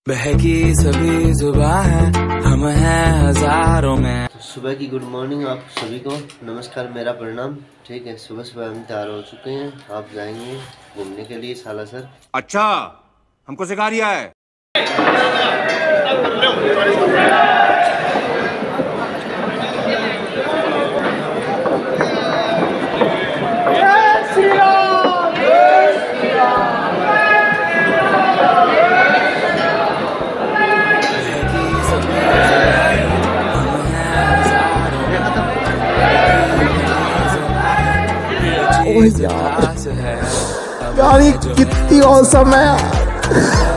बहकी सभी जुबां है, हम हैं हजारों में। तो सुबह की गुड मॉर्निंग आप सभी को, नमस्कार, मेरा प्रणाम। ठीक है, सुबह सुबह हम तैयार हो चुके हैं। आप जाएंगे घूमने के लिए सालासर। अच्छा, हमको सिखा रिया है। यार गाड़ी कितनी औसम है यार।